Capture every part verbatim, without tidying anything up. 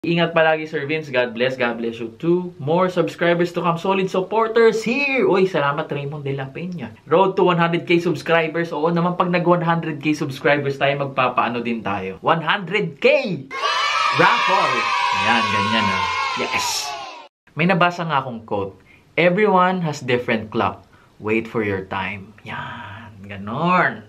Ingat palagi, Sir Vince. God bless. God bless you too. More subscribers to come. Solid supporters here. Uy, salamat Raymond de la Peña. Road to one hundred K subscribers. Oo naman, pag nag one hundred K subscribers tayo, magpapaano din tayo. one hundred K! Raffle! Ayan, ganyan ha. Yes! May nabasa nga akong quote. Everyone has different clock. Wait for your time. Yan, ganon.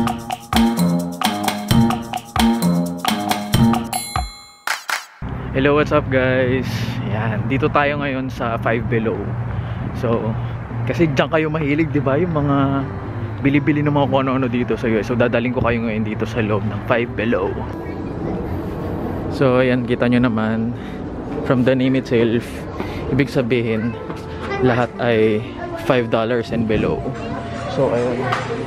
Hello, what's up guys? Yan, dito tayo ngayon sa Five Below. So, kasi diyan kayo mahilig, di ba? Yung mga bili-bili ng mga kung ano-ano dito sa U S. So, dadaling ko kayo ngayon dito sa loob ng Five Below. So, ayan, kita nyo naman. From the name itself, ibig sabihin, lahat ay five dollars and below. So, ayan.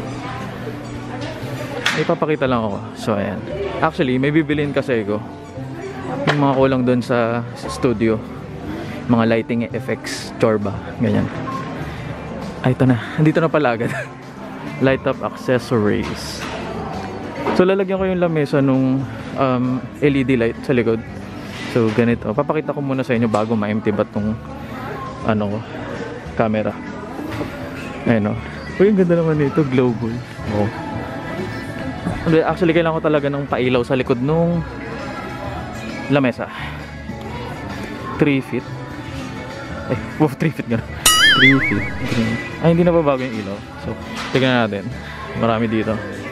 Ipapakita lang ako. So, ayan. Actually, may bibiliin kasi ko. Yung mga kulang doon sa studio, mga lighting effects, chorba, ganyan. Ay, ito na, andito na pala agad. Light up accessories. So lalagyan ko yung lamesa nung um, L E D light sa likod. So ganito, papakita ko muna sa inyo bago ma-empty ba tong ano, camera. Ayun o. Uy, ang ganda naman nito, global. Oh. Actually, kailangan ko talaga ng pailaw sa likod nung lamesa. three feet. Eh, wow, three feet gano'n. three feet. Ay, hindi na ba bago yung ilaw? So, tignan natin. Marami dito.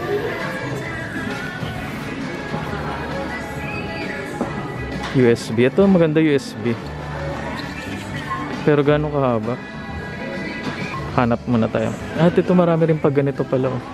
U S B. Ito, maganda U S B. Pero gano'ng kahaba? Hanap muna tayo. At ito, marami rin pag ganito pala. Oh.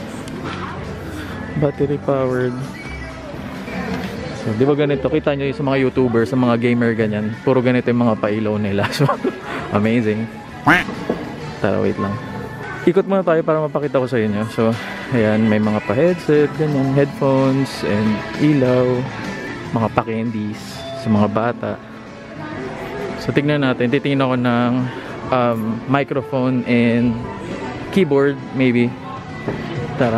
Battery powered. So, di ba ganito? Kita nyo yung sa mga YouTubers, sa mga gamer ganyan. Puro ganito yung mga pailaw nila. So, amazing. Tara, wait lang. Ikot muna tayo para mapakita ko sa inyo. So, ayan, may mga pa-headset, ganyan, headphones, and ilaw. Mga pa-candies sa mga bata. So, tignan natin. Titingnan ako ng um, microphone and keyboard, maybe. Tara.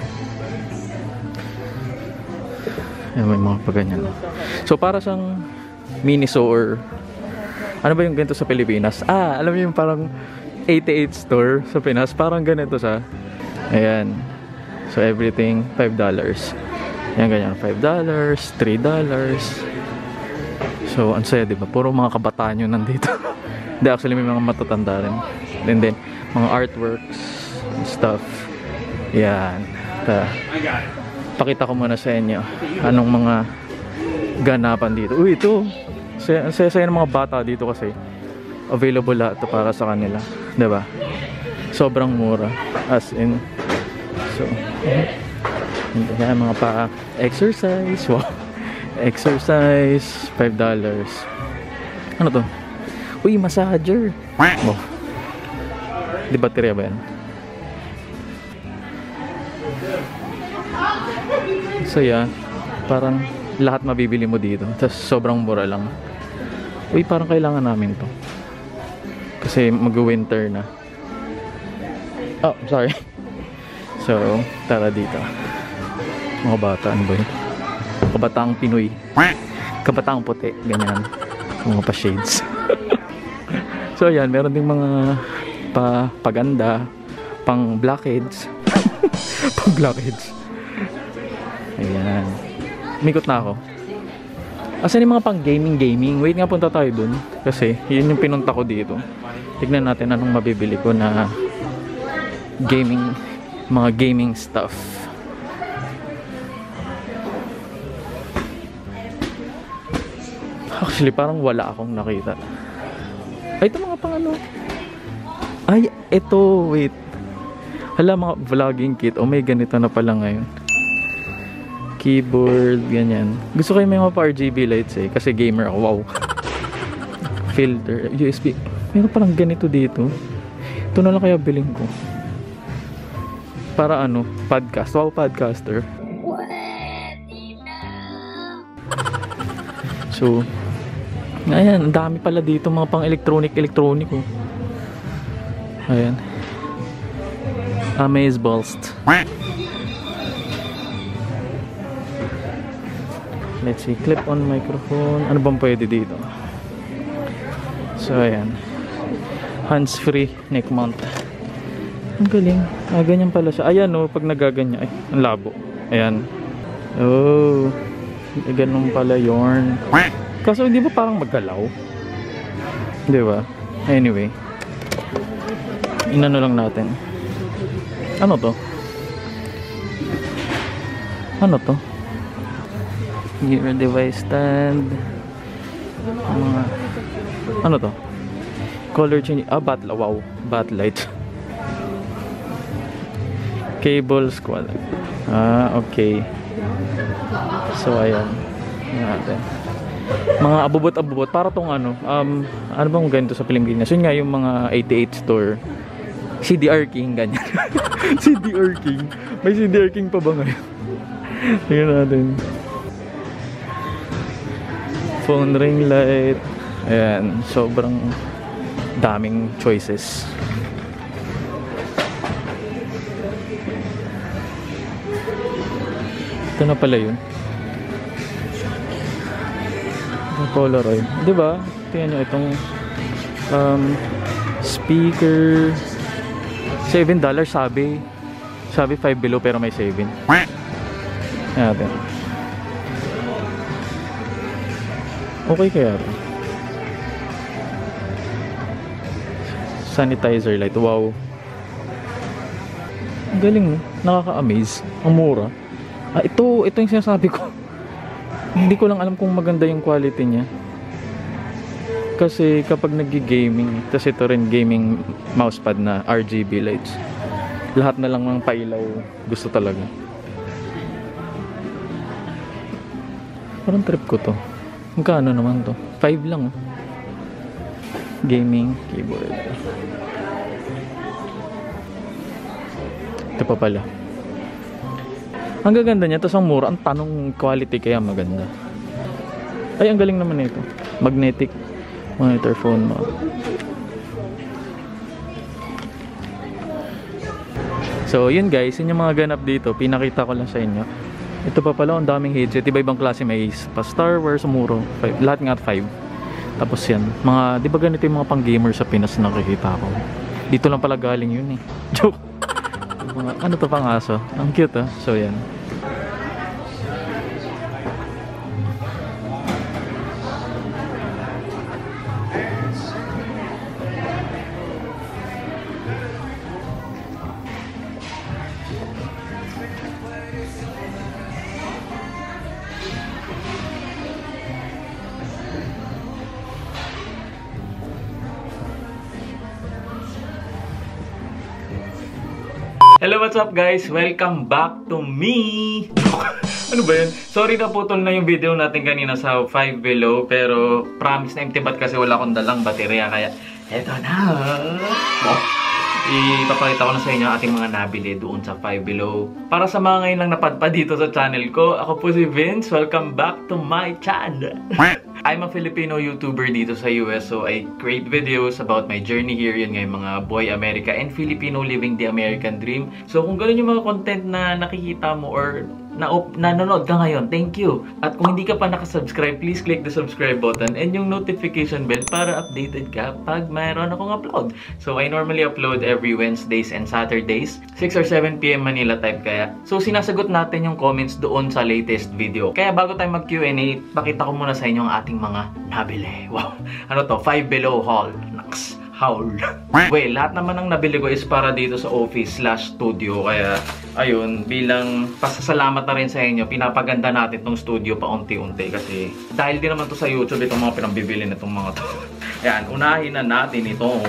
Ayan, may mga paganyan. So, para siyang Miniso or ano ba yung ganito sa Pilipinas? Ah, alam niyo yung parang eighty-eight store sa Pinas. Parang ganito sa. Ayan. So, everything five dollars. Ayan, ganyan. five dollars, three dollars. So, ang saya, diba? Puro mga kabataan yun nandito. Hindi, actually, may mga matatanda rin. And then, mga artworks, stuff. Ayan. Ta. Pakita ko muna sa inyo anong mga ganapan dito. Uy, ito. Ang saya-saya ng mga bata dito kasi available lahat ito para sa kanila. Diba? Sobrang mura. As in. So, yan, mga pa-exercise. Wow. Exercise. five dollars. Ano to? Uy, massager. Oh. Di baterya ba yan? So yeah, parang lahat mabibili mo dito. Tapos sobrang mura lang. Uy, parang kailangan namin to. Kasi mag-winter na. Oh, sorry. So, tara dito. Mga bata, ano ba yun? Kabataang Pinoy. Kabataang puti. Ganyan. Mga pa-shades. So ayan, meron ding mga pa paganda, pang blackheads. Pang blackheads. Ayan. Mikot na ako. Asan yung mga pang gaming-gaming? Wait nga, punta tayo dun. Kasi yun yung pinunta ko dito. Tignan natin anong mabibili ko na gaming, mga gaming stuff. Actually, parang wala akong nakita. Ay, ito mga pang ano. Ay, ito. Wait. Hala, mga vlogging kit. Oh, may ganito na pala ngayon. Keyboard, ganyan. Gusto ko yung mga pa-R G B lights eh. Kasi gamer ako. Wow. Filter. U S B. Meron parang ganito dito. Ito na lang kaya bilhin ko. Para ano? Podcast. Wow, podcaster. So, ayan. Ang dami pala dito. Mga pang electronic-electronic. Oh. Ayan. Amazeballs. let's see, clip-on microphone. Ano bang pwede dito? So, ayan. Hands-free neck mount. Ang galing. Ah, ganyan pala siya. Ayan, oh, pag nagaganyan. Ay, ang labo. Ayan. Oh. Ganun pala yorn. Kaso, hindi ba parang maggalaw? Di ba? Anyway. Inano lang natin. Ano to? Ano to? Gear device stand. Mga... Ano to? Color change. Ah, batla. Wow. Backlight. Cable squad. Ah, okay. So, ayan. Ayan natin. Mga abubot-abubot. Para tong ano. Um, ano bang ganito sa Pilipinas? Yun nga yung mga eighty-eight store. C D R King, ganyan. C D R King. May C D R King pa ba ngayon? Tingnan natin. Phone ring light. Ayan. Sobrang daming choices. Ito na pala yun. Polaroid. Diba? Tingnan nyo itong um, speaker. seven dollars sabi. Sabi five below pero may seven. Ayan. Okay kaya ito. Sanitizer light. Wow. Ang galing, no? Nakaka-amaze. Ang mura. Ah, ito, ito yung sinasabi ko. Hindi ko lang alam kung maganda yung quality niya. Kasi kapag nag-gaming, tapos ito rin gaming mousepad na R G B lights. Lahat na lang ng pailaw gusto talaga. Parang trip ko to. Magkano naman to? five lang, oh. Gaming keyboard. Ito pa pala. Ang gaganda niya, tapos ang mura. Ang tanong quality kaya maganda. Ay, ang galing naman nito. Magnetic monitor phone mo. So, yun guys. Yun yung mga ganap dito. Pinakita ko lang sa inyo. Ito pa pala, ang daming headset. Iba-ibang klase may pa Star Wars, Muro. Five. Lahat nga five. Tapos yan. Mga, di ba ganito yung mga pang-gamer sa Pinas na nakikita ko? Dito lang pala galing yun eh. Joke. Mga, ano to pang aso? Ang cute, ah. So yan. Hello, what's up guys? Welcome back to me! Ano ba yun? Sorry na putol na yung video natin kanina sa five below. Pero promise na empty bat kasi wala akong dalang baterya. Kaya eto na! Oh, ipapakita ko na sa inyo ating mga nabili doon sa five below. Para sa mga ngayon lang napadpad dito sa channel ko, ako po si Vince. Welcome back to my channel! I'm a Filipino YouTuber dito sa U S, so I create videos about my journey here. Yun nga yung mga Boy America and Filipino living the American dream. So kung gano'n yung mga content na nakikita mo or na nanonood ka ngayon, thank you! At kung hindi ka pa nakasubscribe, please click the subscribe button and yung notification bell para updated ka pag mayroon akong upload. So I normally upload every Wednesdays and Saturdays, six or seven p m Manila time kaya. So sinasagot natin yung comments doon sa latest video. Kaya bago tayo mag Q and A, pakita ko muna sa inyo ang ating mga nabili. Wow! Ano to? five below haul. Naks! Haul. Well, lahat naman ng nabili ko is para dito sa office slash studio. Kaya, ayun, bilang pasasalamat na rin sa inyo, pinapaganda natin tong studio pa unti-unti. Kasi, dahil din naman to sa YouTube, itong mga pinambibili na itong mga to. Ayan, unahin na natin itong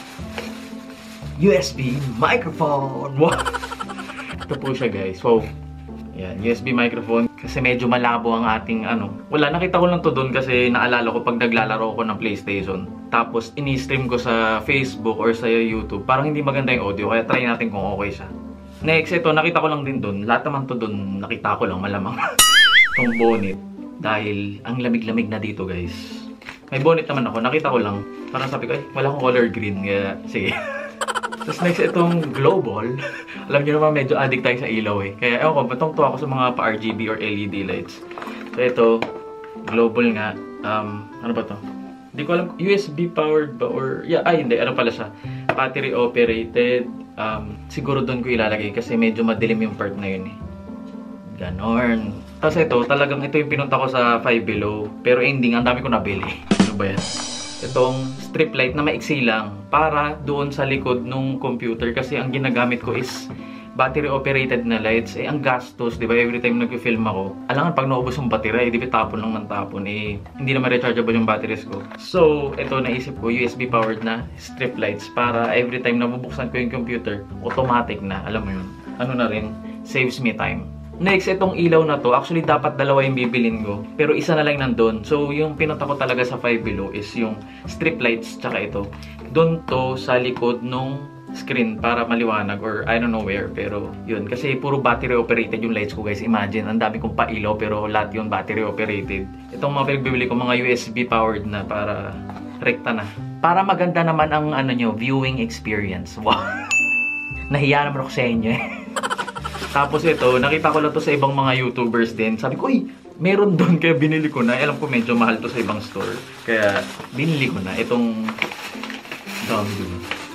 U S B microphone. Wow! Ito po siya guys. So, yan, U S B microphone. Kasi medyo malabo ang ating ano. Wala, nakita ko lang to doon kasi naalala ko pag naglalaro ko ng PlayStation. Tapos, ini-stream ko sa Facebook or sa YouTube. Parang hindi maganda yung audio. Kaya try natin kung okay siya. Next, ito, nakita ko lang din doon. Lahat naman to doon, nakita ko lang malamang. Itong bonnet. Dahil, ang lamig-lamig na dito guys. May bonnet naman ako. Nakita ko lang. Parang sabi ko, ay, wala akong color green. Kaya, sige. Tapos next, itong glow ball. Alam niyo naman, medyo addict tayo sa ilaw eh. Kaya ewan ko, batong to ako sa mga pa-R G B or L E D lights. So ito, global nga. Um, ano ba to? Hindi ko alam, U S B powered ba or, yeah, ay hindi, ano pala siya? Battery operated. Um, siguro doon ko ilalagay kasi medyo madilim yung part na yun eh. Ganon. Tapos ito, talagang ito yung pinunta ko sa Five Below. Pero ending, ang dami ko nabili. Ano ba yan? Itong strip light na maiksi lang para doon sa likod nung computer kasi ang ginagamit ko is battery operated na lights. Eh, ang gastos, di ba? Every time nag-film ako, alangan pag naubos yung battery, eh, di ba tapon lang ng tapon, eh, hindi naman rechargeable yung batteries ko. So, ito naisip ko, U S B powered na strip lights para every time na bubuksan ko yung computer, automatic na, alam mo yun. Ano na rin, saves me time. Next, itong ilaw na to, actually dapat dalawa yung bibilin ko, pero isa na lang nandun. So, yung pinunta ko talaga sa Five Below is yung strip lights, tsaka ito. Doon to sa likod nung screen para maliwanag or I don't know where, pero yun. Kasi puro battery operated yung lights ko guys. Imagine, ang dami kong pailaw pero lahat yun battery operated. Itong mga pinagbibili ko, mga U S B powered na para rekta na. Para maganda naman ang ano nyo, viewing experience. Wow! Nahiya naman ako sa inyo eh. Tapos ito, nakita ko lang to sa ibang mga YouTubers din. Sabi ko, uy, meron doon kaya binili ko na. Alam ko medyo mahal to sa ibang store. Kaya binili ko na. Itong dami dun.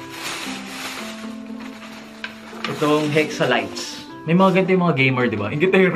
Itong Hexa lights. May mga ganito yung mga gamer, di ba? Hindi tayo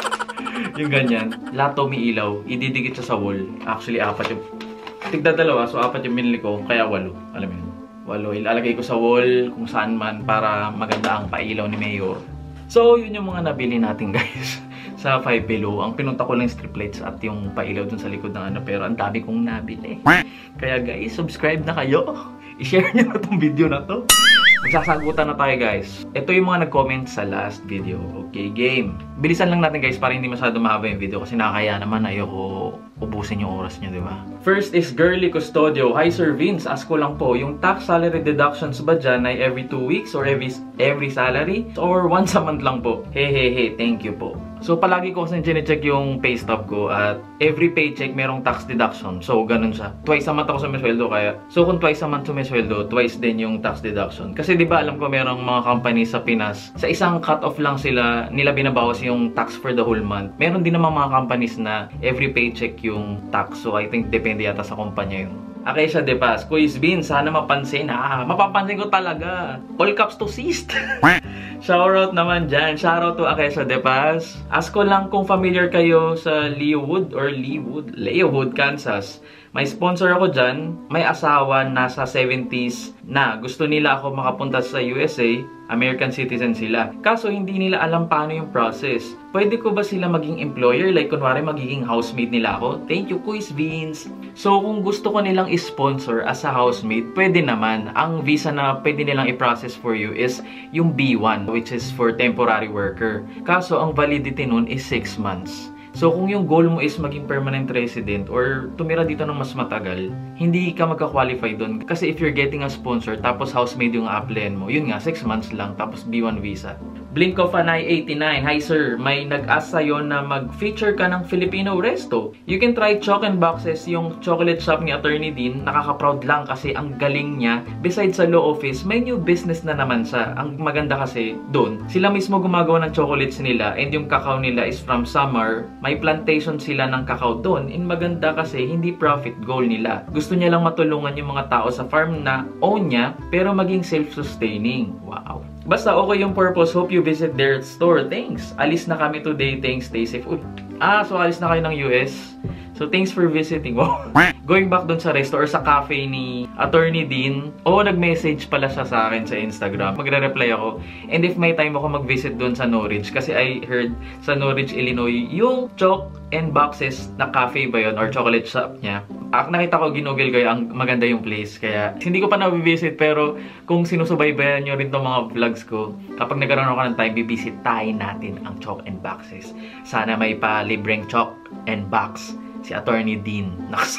yung ganyan. Lahat to may ilaw. Ididikit siya sa wall. Actually, apat yung... Tigda dalawa, so apat yung binili ko. Kaya walo. Alam mo yun? Walo. Ilalagay ko sa wall kung saan man para maganda ang pailaw ni Mayor. So, yun yung mga nabili natin guys sa Five Below. Ang pinunta ko lang strip lights at yung pailaw dun sa likod ng ano. Pero ang dami kong nabili. Kaya guys, subscribe na kayo. I-share nyo na tong video na to. Magsasagutan na tayo guys. Ito yung mga nag-comment sa last video. Okay, game. Bilisan lang natin guys para hindi masyado mahaba yung video kasi nakakaya naman ayoko ubusin yung oras nyo, di ba? First is Girly Custodio. Hi Sir Vince, ask ko lang po, yung tax salary deductions ba dyan ay every two weeks or every every salary? Or once a month lang po? Hey, hey, hey, thank you po. So palagi ko kasi gine-check yung pay stub ko at every paycheck merong tax deduction. So ganun siya. Twice a month ako sumisweldo kaya. So kung twice a month sumisweldo, twice din yung tax deduction. Kasi di ba alam ko merong mga company sa Pinas, sa isang cut-off lang sila, nila binabawas yung tax for the whole month. Meron din naman mga companies na every paycheck yung tax. So I think depende yata sa kumpanya yun. Acacia De Paz, Quiz Bean, sana mapansin. Ah, mapapansin ko talaga. All caps to ceased. Shoutout naman dyan. Shoutout to Acacia De Paz. Ask ko lang kung familiar kayo sa Leawood or Leawood, Leawood, Kansas. May sponsor ako dyan. May asawa nasa seventies na. Gusto nila ako makapunta sa U S A. American citizen sila. Kaso hindi nila alam paano yung process. Pwede ko ba sila maging employer? Like kunwari magiging housemate nila ako? Thank you, Quiz Beans. So kung gusto ko nilang i-sponsor as a housemate, pwede naman. Ang visa na pwede nilang i-process for you is yung B one, which is for temporary worker. Kaso ang validity nun is six months. So, kung yung goal mo is maging permanent resident or tumira dito ng mas matagal, hindi ka magka-qualify doon. Kasi if you're getting a sponsor, tapos housemate yung a-applyan mo, yun nga, six months lang, tapos B one visa. Blink of an Eye eighty-nine, hi sir, may nag-ask sa'yo na mag-feature ka ng Filipino resto. You can try Chalk and Boxes, yung chocolate shop ni Attorney Dean. Nakaka-proud lang kasi ang galing niya. Besides sa law office, may new business na naman siya. Ang maganda kasi doon, sila mismo gumagawa ng chocolates nila and yung cacao nila is from Samar. May plantation sila ng cacao doon. And maganda kasi hindi profit goal nila. Gusto niya lang matulungan yung mga tao sa farm na own niya pero maging self-sustaining. Wow. Basta okay yung purpose. Hope you visit their store. Thanks. Alis na kami today. Thanks. Stay safe. Uy. Ah, so alis na kayo ng U S. So thanks for visiting. Wow. Going back dun sa resto or sa cafe ni Attorney Dean. Oo, nag-message pala siya sa akin sa Instagram. Magre-reply ako. And if may time ako mag-visit dun sa Norridge. Kasi I heard sa Norridge, Illinois, yung Chalk and Boxes na cafe ba yun or chocolate shop niya. Ah, nakita ko, ginugil ko ang maganda yung place. Kaya hindi ko pa na-visit pero kung sinusubaybayan nyo rin itong mga vlogs ko, kapag nagkaroon ako ng time, bibisit tayo natin ang Chalk and Boxes. Sana may pa-libreng Chalk and Box si Attorney Dean.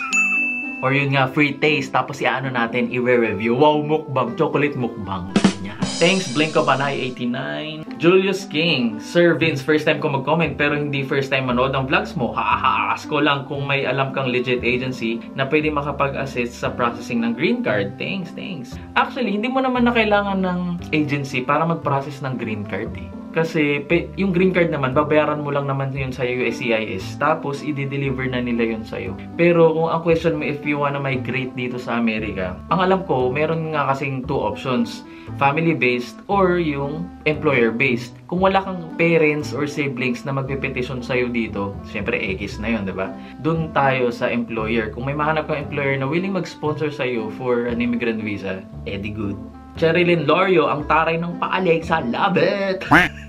Or yun nga, free taste. Tapos i-ano natin, i-review. Wow, mukbang. Chocolate mukbang. Yeah. Thanks, Blink of an Eye eighty-nine. Julius King. Sir Vince, first time ko mag-comment pero hindi first time manood ng vlogs mo. Ha-ha-ask ko lang kung may alam kang legit agency na pwede makapag-assist sa processing ng green card. Thanks, thanks. Actually, hindi mo naman na kailangan ng agency para mag-process ng green card eh. Kasi pe, yung green card naman, babayaran mo lang naman yun sa U S C I S. Tapos, i-deliver na nila yun sa'yo. Pero kung ang question mo if you wanna migrate dito sa Amerika, ang alam ko, meron nga kasing two options. Family-based or yung employer-based. Kung wala kang parents or siblings na magpe-petition sa'yo dito, syempre X na yun, diba? Doon tayo sa employer. Kung may mahanap kang employer na willing mag-sponsor sa'yo for an immigrant visa, edi good. Cherilyn Lorio, ang taray ng pa-Alexa, love it!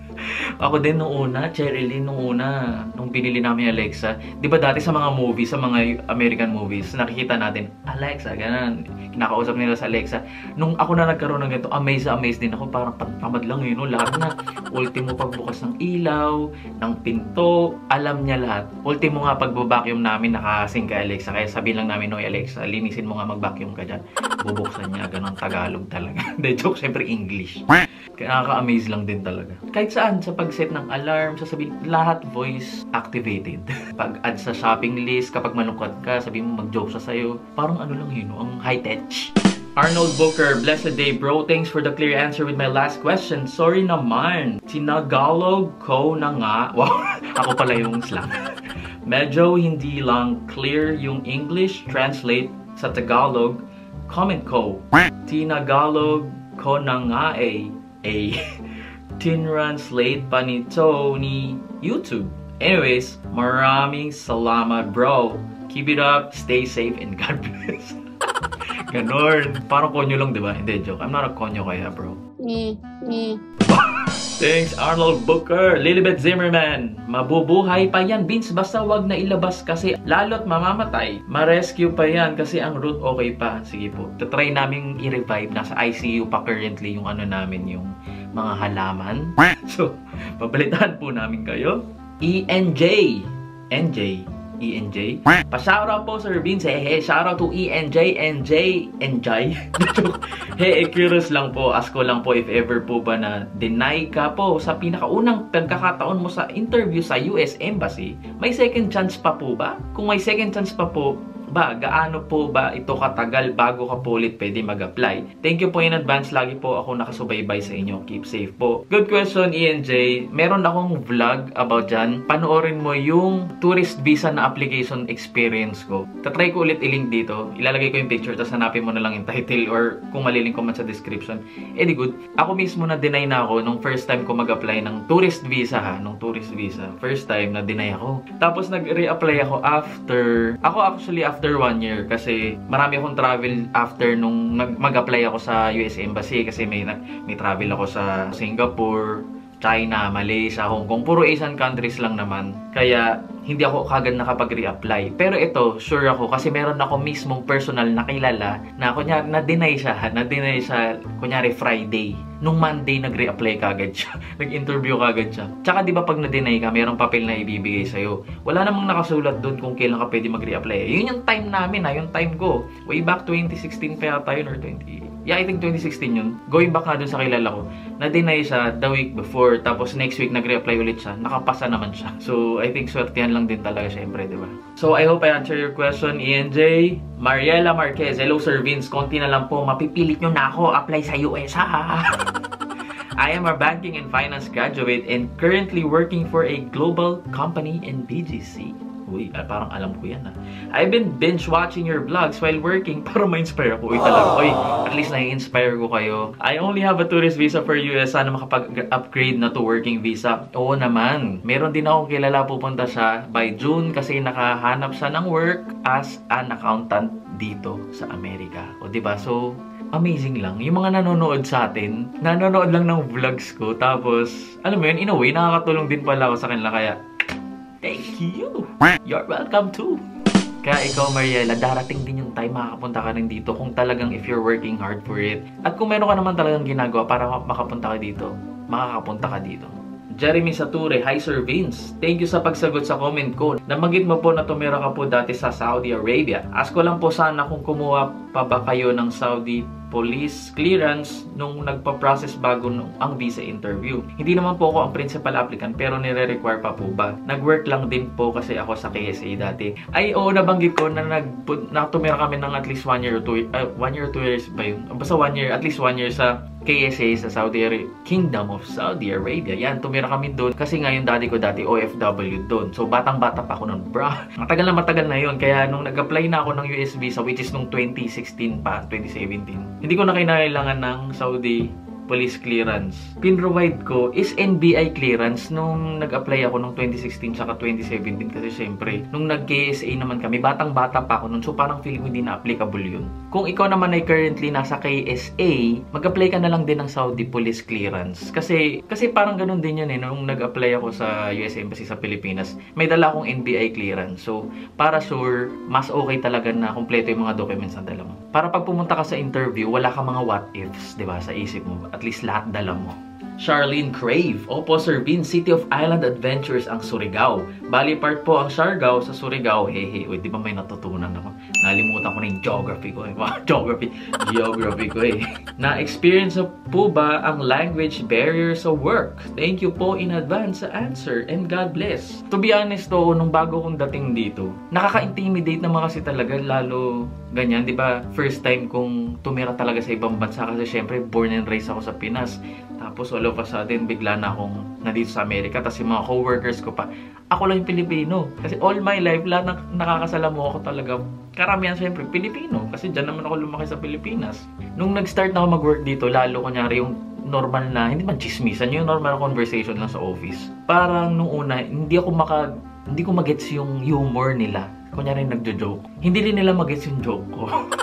Ako din nung una, Cherilyn nung una, nung binili namin yung Alexa. Di ba dati sa mga movies, sa mga American movies, nakikita natin, Alexa, ganun. Kinakausap nila sa Alexa. Nung ako na nagkaroon ng ganito, amazed na amazed din ako. Parang tamad lang yun, no? Lahat na. Ultimo pagbukas ng ilaw, ng pinto, alam niya lahat. Ultimo nga pagbabacuum namin, nakasing kay Alexa. Kaya sabihin lang namin, no, Alexa, linisin mo nga mag-vacuum ka dyan. Bubuksan niya, ganun, Tagalog talaga. De joke, syempre English. Nakaka-amaze lang din talaga. Kahit saan, sa pag-set ng alarm, sasabihin, lahat voice activated. Pag-add sa shopping list, kapag malungkot ka, sabihin mo mag-joke siya sa'yo. Parang ano lang yun, ang high-tech. Arnold Booker, blessed day bro. Thanks for the clear answer with my last question. Sorry naman. Tinagalog ko na nga. Wow, ako pala yung slang. Medyo hindi lang clear yung English translate sa Tagalog. Comment ko. Tinagalog ko na nga eh. A tinranslate pa nito ni YouTube. Anyways, maraming salamat bro. Keep it up, stay safe, and God bless. Ganon. Parang konyo lang, di ba? Hindi, joke. I'm not a konyo kaya, bro. Ni, ni. Thanks, Arnold Booker. Lilibet Zimmerman. Mabubuhay pa yan, Vince. Basta wag na ilabas kasi lalo't mamamatay. Ma-rescue pa yan kasi ang root okay pa. Sige po. Tatry namin i-revive. Nasa I C U pa currently yung ano namin, yung mga halaman. So, papalitan po namin kayo. E N J. N J. E N J. Pa-shoutout po, Sir Vince. Hey, hey, shoutout to E N J, N J, N J. Hey, eh, curious lang po, ask ko lang po if ever po ba na deny ka po sa pinakaunang pagkakataon mo sa interview sa U S Embassy, may second chance pa po ba? Kung may second chance pa po, ba, gaano po ba ito katagal bago ka po ulit pwede mag-apply? Thank you po in advance. Lagi po ako nakasubaybay sa inyo. Keep safe po. Good question, E N J. Meron akong vlog about dyan. Panoorin mo yung tourist visa na application experience ko. Tatry ko ulit i-link dito. Ilalagay ko yung picture, tapos hanapin mo na lang yung title or kung malilink ko man sa description. Eh di good. Ako mismo na deny na ako nung first time ko mag-apply ng tourist visa ha. Nung tourist visa. First time na deny ako. Tapos nag-re-apply ako after. Ako actually after After one year kasi marami akong travel after nung mag-apply ako sa U S Embassy kasi may, may travel ako sa Singapore, China, Malaysia, Hong Kong. Puro Asian countries lang naman. Kaya hindi ako kagad nakapag-reapply. Pero ito, sure ako kasi meron ako mismong personal na kilala na kunyari na-deny siya. Na-deny siya kunyari Friday. Nung Monday, nag-reapply kagad siya. Nag-interview kagad siya. Tsaka di ba pag na-deny ka, mayroong papel na ibibigay sa'yo. Wala namang nakasulat doon kung kailan ka pwede mag-reapply. Yun yung time namin ha, yung time ko. Way back twenty sixteen pa yata yun or twenty. Yeah, I think twenty sixteen yun. Going back nga dun sa kilala ko. Na-deny siya the week before. Tapos next week, nag-reapply ulit siya. Nakapasa naman siya. So, I think swertihan lang din talaga syempre, di ba? So, I hope I answer your question, E N J. Mariela Marquez. Hello, Sir Vince. Konti na lang po. Mapipilit nyo na ako. Apply sa U S, ha? I am a banking and finance graduate and currently working for a global company in B G C. Uy, parang alam ko yan ha. I've been binge watching your vlogs while working para ma-inspire ako. Uy, talaga. Uy, at least na-inspire ko kayo. I only have a tourist visa for U S. Sana makapag-upgrade na to working visa. Oo naman. Meron din akong kilala pupunta siya by June kasi nakahanap siya ng work as an accountant dito sa Amerika. O diba? So, amazing lang. Yung mga nanonood sa atin, nanonood lang ng vlogs ko. Tapos, alam mo yun, in a way, nakakatulong din pala ako sa kanila. Kaya, thank you! You're welcome too! Kaya ikaw, Mariela, darating din yung time makakapunta ka rin dito kung talagang if you're working hard for it. At kung meron ka naman talagang ginagawa para makapunta ka dito, makakapunta ka dito. Jeremy Sature, hi Sir Vince. Thank you sa pagsagot sa comment ko. Namagit mo po na tumira ka po dati sa Saudi Arabia. Ask ko lang po sana kung kumuha pa ba kayo ng Saudi police clearance nung nagpa-process bago nung ang visa interview. Hindi naman po ako ang principal applicant pero nire-require pa po ba. Nag-work lang din po kasi ako sa K S A dati. Ay, oo, nabanggit ko na nag na tumira kami ng at least one year or two, uh, one year or two years ba yun? Basta one year, at least one year sa K S A sa Saudi Arabia, Kingdom of Saudi Arabia. Yan, tumira kami doon kasi nga yung daddy ko dati O F W doon. So, batang-bata pa ako noon, bro. Matagal na matagal na yun. Kaya nung nag-apply na ako ng U S visa, which is nung twenty sixteen pa, twenty seventeen, hindi ko na kinailangan ng Saudi police clearance. Pin-provide ko is N B I clearance nung nag-apply ako nung twenty sixteen saka twenty seventeen kasi syempre, nung nag-K S A naman kami, batang-bata pa ako nun, so parang feeling ko hindi na applicable yun. Kung ikaw naman ay currently nasa K S A, mag-apply ka na lang din ng Saudi police clearance. Kasi, kasi parang ganun din yun eh, nung nag-apply ako sa U S Embassy sa Pilipinas, may dala akong N B I clearance. So, para sure, mas okay talaga na kumpleto yung mga documents na dala mo. Para pag pumunta ka sa interview, wala ka mga what ifs, di ba, sa isip mo. At least lahat dala mo. Charlene Crave. Opo, Sir Vin, City of Island Adventures ang Surigao. Bali part po ang Siargao sa Surigao. Hehe, uy, di ba may natutunan ako? Nalimutan ko na yung geography ko. Eh. Wow, geography. Geography ko eh. Na-experience po ba ang language barrier sa work? Thank you po in advance sa answer and God bless. To be honest to, nung bago kong dating dito, nakaka-intimidate naman kasi talaga, lalo ganyan, di ba? First time kong tumira talaga sa ibang bansa kasi syempre born and raised ako sa Pinas. Tapos all of a sudden, bigla na akong nandito sa Amerika. Tapos yung mga co-workers ko pa, ako lang yung Pilipino. Kasi all my life, lahat na nakakasalamu ako talaga. Karamihan syempre, Pilipino. Kasi dyan naman ako lumaki sa Pilipinas. Nung nag-start na ako mag-work dito, lalo kunyari yung normal na, hindi man chismisan, yung normal conversation lang sa office. Parang nung una, hindi ako maka, hindi ko magets yung humor nila. Kunyari nagjo-joke. Hindi din nila magets yung joke ko.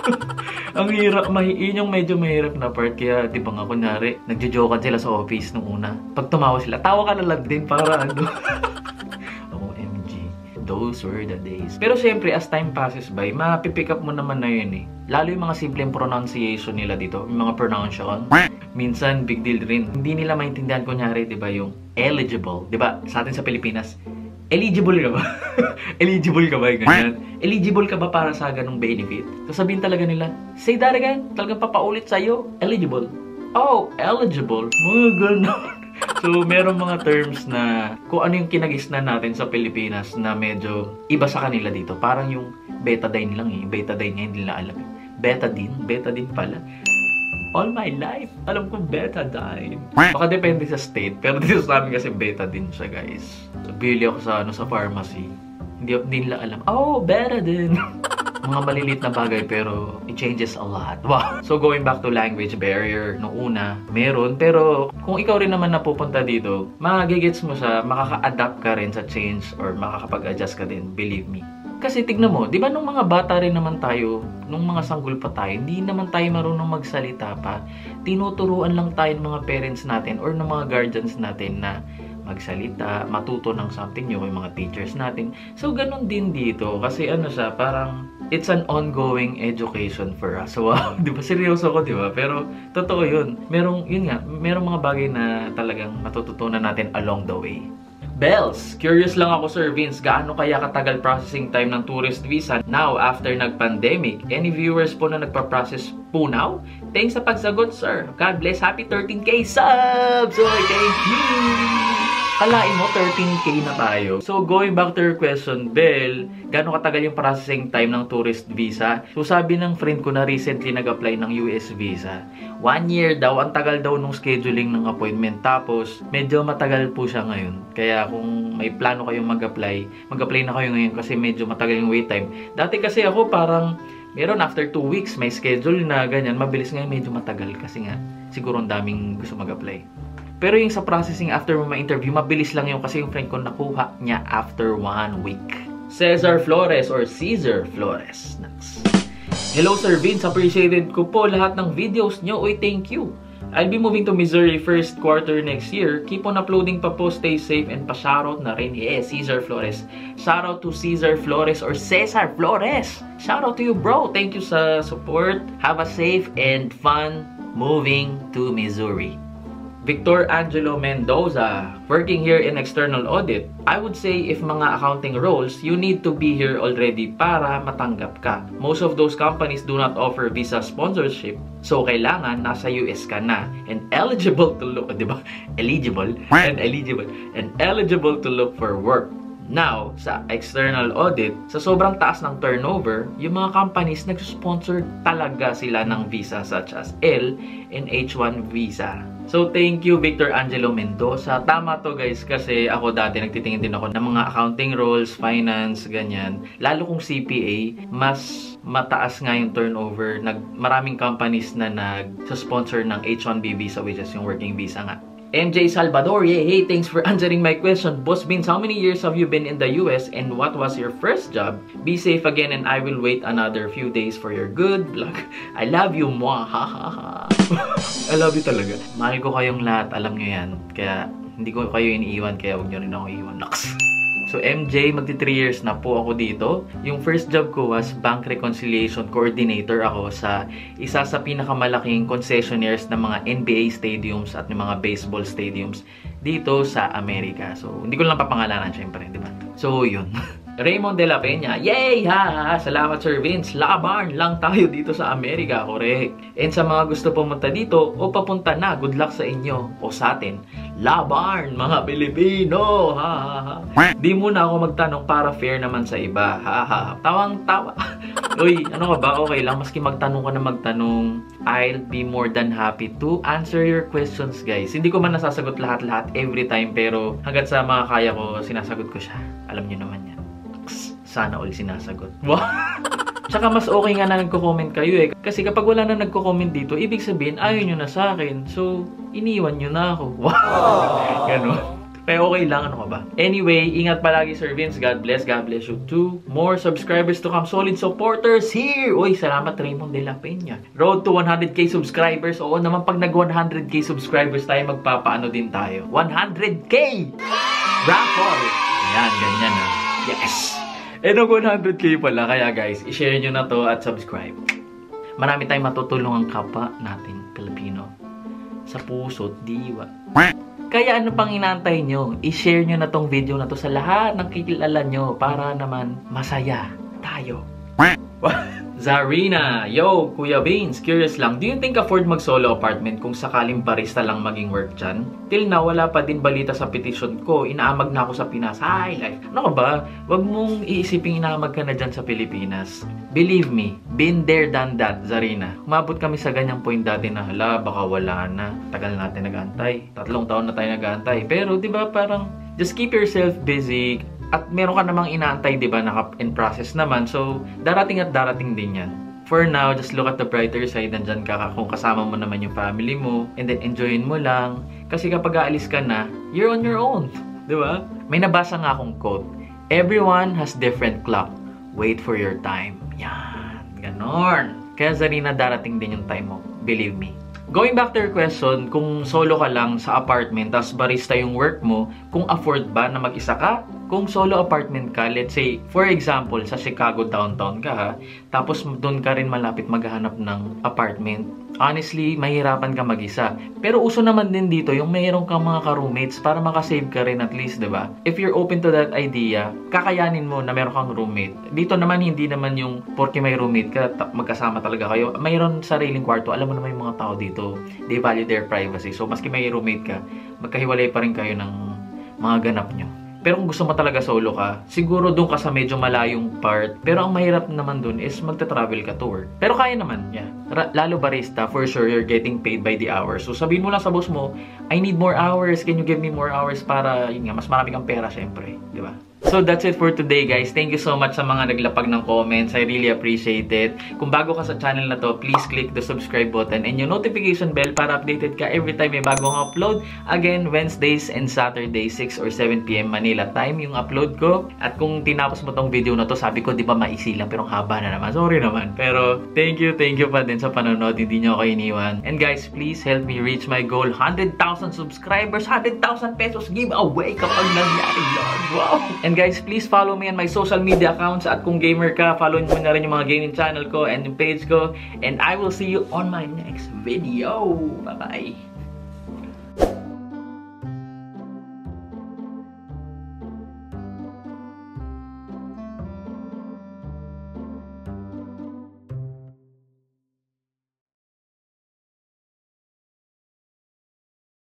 Ang hirap, yun yung medyo mahirap na part. Kaya, di ba nga, kunyari, nagjo-jokean sila sa office nung una. Pag tumawa sila, tawa ka na lang din para ano. O M G. Those were the days. Pero syempre, as time passes by, mapipick up mo naman na yun eh. Lalo yung mga simpleng pronunciation nila dito, yung mga pronunciation. Minsan, big deal rin. Hindi nila maintindihan, kunyari, di ba, yung eligible. Di ba, sa atin sa Pilipinas, eligible ka ba? Eligible ka ba? Ganyan. Eligible ka ba para sa ganong benefit? Sasabihin talaga nila, say that again. Talagang papaulit sa'yo. Eligible. Oh, eligible. Mga ganon. So, meron mga terms na kung ano yung kinagisnan natin sa Pilipinas na medyo iba sa kanila dito. Parang yung betadine lang eh. Betadine nga hindi nila alam. Betadine? Betadine pala. All my life, alam ko betadine. Baka depende sa state, pero dito sa amin kasi betadine siya, guys. So, bili ako sa, ano, sa pharmacy. Hindi, hindi nila alam. Oh, betadine. Mga malilit na bagay, pero it changes a lot. Wow. So, going back to language barrier, nung una, meron. Pero, kung ikaw rin naman napupunta dito, magigets mo siya, makaka-adapt ka rin sa change or makakapag-adjust ka din, believe me. Kasi tignan mo, di ba nung mga bata rin naman tayo, nung mga sanggol pa tayo, hindi naman tayo marunong magsalita pa. Tinuturuan lang tayo ng mga parents natin or ng mga guardians natin na magsalita, matuto ng something new, yung mga teachers natin. So, ganun din dito. Kasi ano siya, parang it's an ongoing education for us. So, wow, di ba? Seryoso ko, di ba? Pero, totoo yun. Merong, yun nga, merong mga bagay na talagang matututunan natin along the way. Bells, curious lang ako, Sir Vince, gaano kaya katagal processing time ng tourist visa now after nag-pandemic? Any viewers po na nagpa-process po now? Thanks sa pagsagot, sir. God bless. Happy thirteen K subs! So, thank you! Kalain mo, thirteen K na tayo. So, going back to your question, Bell, gaano katagal yung processing time ng tourist visa? So, sabi ng friend ko na recently nag-apply ng U S visa, one year daw, ang tagal daw nung scheduling ng appointment. Tapos, medyo matagal po siya ngayon. Kaya kung may plano kayong mag-apply, mag-apply na kayo ngayon kasi medyo matagal yung wait time. Dati kasi ako parang, meron after two weeks, may schedule na ganyan. Mabilis ngayon, medyo matagal kasi nga, siguro ang daming gusto mag-apply. Pero yung sa processing after mo ma-interview, mabilis lang yung kasi yung friend ko nakuha niya after one week. Cesar Flores or Cesar Flores. Next. Hello Sir Vince, appreciated ko po lahat ng videos nyo. Uy, thank you. I'll be moving to Missouri first quarter next year. Keep on uploading pa po, stay safe, and pa-shoutout na rin. Yeah, Cesar Flores. Shoutout to Cesar Flores or Cesar Flores. Shoutout to you, bro. Thank you sa support. Have a safe and fun moving to Missouri. Victor Angelo Mendoza, working here in external audit. I would say if mga accounting roles, you need to be here already para matanggap ka. Most of those companies do not offer visa sponsorship. So, kailangan nasa U S ka na and eligible to look, di ba? Eligible and eligible and eligible to look for work. Now, sa external audit, sa sobrang taas ng turnover, yung mga companies nagsusponsor talaga sila ng visa such as L and H one visa. So, thank you Victor Angelo Mendoza. Tama to guys kasi ako dati nagtitingin din ako ng mga accounting roles, finance, ganyan. Lalo kung C P A, mas mataas nga yung turnover. Nag, maraming companies na nag-sponsor ng H one B visa, which is yung working visa nga. M J Salvador, yeah, hey, thanks for answering my question. Boss Beans, how many years have you been in the U S and what was your first job? Be safe again and I will wait another few days for your good luck. I love you, mwah, ha ha ha. I love you talaga. Mahal ko kayong lahat, alam nyo yan. Kaya hindi ko kayo iniiwan, kaya huwag nyo rin ako iiwan. Naks. So M J, magti three years na po ako dito. Yung first job ko was Bank Reconciliation Coordinator ako sa isa sa pinakamalaking concessionaires ng mga N B A stadiums at ng mga baseball stadiums dito sa Amerika. So, hindi ko lang papangalanan syempre, di ba? So, yun. Raymond de la Peña, yay ha! Salamat Sir Vince, laban lang tayo dito sa Amerika, correct. And sa mga gusto pumunta dito o papunta na, good luck sa inyo o sa atin. Laban mga Pilipino, ha ha ha. Di muna ako magtanong para fair naman sa iba, ha ha. Tawang tawa. Uy, ano ka ba? Okay lang, maski magtanong ka na magtanong, I'll be more than happy to answer your questions guys. Hindi ko man nasasagot lahat-lahat every time, pero hanggat sa mga kaya ko, sinasagot ko siya. Alam niyo naman yan. Sana all sinasagot. Wow! Tsaka mas okay nga na nagko-comment kayo eh. Kasi kapag wala na nagko-comment dito, ibig sabihin, ayaw nyo na sa akin. So, iniwan nyo na ako. Wow! Ganon. Pero okay lang, ano ka ba? Anyway, ingat palagi Sir Vince. God bless. God bless you too. More subscribers to come. Solid supporters here. Uy, salamat Raymond de la Peña. Road to one hundred K subscribers. Oo naman, pag nag one hundred K subscribers tayo, magpapaano din tayo. one hundred K! Raffle! Yan, ganyan na. Yes! Eh, nag one hundred K pala. Kaya guys, i-share nyo na to at subscribe. Marami tayong matutulungan kapwa natin, Pilipino. Sa puso't diwa. Kaya ano pang inaantay nyo? I-share nyo na tong video na to sa lahat ng kikilala nyo para naman masaya tayo. Zarina, yo, Kuya Beans, curious lang, do you think afford mag-solo apartment kung sakaling barista lang maging work dyan? Till now, wala pa din balita sa petition ko, inaamag na ako sa Pinas. Ay, life. Ano ka ba? Huwag mong iisiping inaamag ka na dyan sa Pilipinas. Believe me, been there, done that, Zarina. Umabot kami sa ganyang point dati na, hala, baka wala na. Tagal natin nag-aantay. Tatlong taon na tayo nag-aantay. Pero, di ba, parang, just keep yourself busy. At meron ka namang inaantay, di ba, naka in process naman. So, darating at darating din yan. For now, just look at the brighter side. Nandyan ka kung kasama mo naman yung family mo. And then, enjoyin mo lang. Kasi kapag aalis ka na, you're on your own. Di ba? May nabasa nga akong quote. Everyone has different clock. Wait for your time. Yan. Ganon. Kaya, Zarina, darating din yung time mo. Believe me. Going back to your question, kung solo ka lang sa apartment, tas barista yung work mo, kung afford ba na mag-isa ka? Kung solo apartment ka, let's say, for example, sa Chicago downtown ka ha, tapos doon ka rin malapit maghahanap ng apartment, honestly, mahirapan ka mag-isa. Pero uso naman din dito yung mayroon kang mga ka-roommates para makasave ka rin at least, diba? If you're open to that idea, kakayanin mo na meron kang roommate. Dito naman, hindi naman yung porke may roommate ka, magkasama talaga kayo. Mayroon sariling kwarto. Alam mo naman yung mga tao dito, they value their privacy. So, maski may roommate ka, magkahiwalay pa rin kayo ng mga ganap nyo. Pero kung gusto mo talaga solo ka, siguro doon ka sa medyo malayong part. Pero ang mahirap naman doon is magta-travel ka to work. Pero kaya naman, yeah. Lalo barista, for sure, you're getting paid by the hour. So sabihin mo lang sa boss mo, I need more hours. Can you give me more hours para, yun nga, mas marami kang pera, syempre. Di ba? So that's it for today guys. Thank you so much sa mga naglapag ng comments. I really appreciate it. Kung bago ka sa channel na to, please click the subscribe button and yung notification bell para updated ka every time may bagong upload. Again, Wednesdays and Saturdays, six or seven p m Manila time yung upload ko. At kung tinapos mo tong video na to, sabi ko, di ba maisi lang, pero haba na naman. Sorry naman. Pero thank you, thank you pa din sa panonood. Hindi nyo ako iniwan. And guys, please help me reach my goal. one hundred thousand subscribers, one hundred thousand pesos giveaway kapag nangyari yun. Wow! And guys, please follow me on my social media accounts. At kung gamer ka, follow mo na rin yung mga gaming channel ko and yung page ko. And I will see you on my next video. Bye-bye!